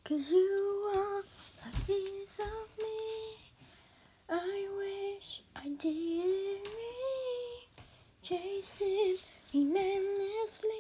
'Cause you are a piece of me. I wish I did. Chases relentlessly.